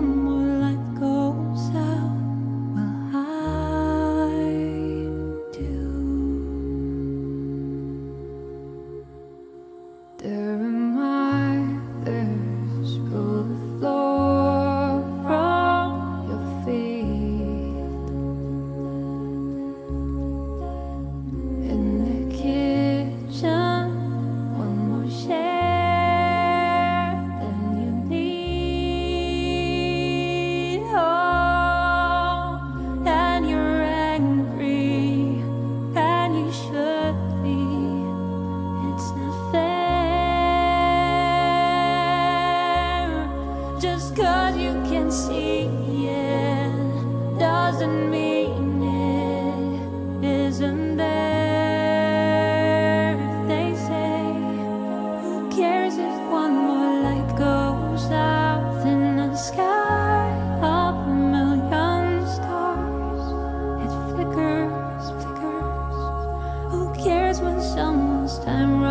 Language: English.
one more light goes out, will I do? The reminders roll the floor from your feet. In the kitchen, one more share than you need. Oh, and you're angry, and you should be. It's not fair. Just 'cause you can see it doesn't mean it isn't there. If they say, who cares if one more light goes out in the sky of a million stars? It flickers, flickers. Who cares when someone's time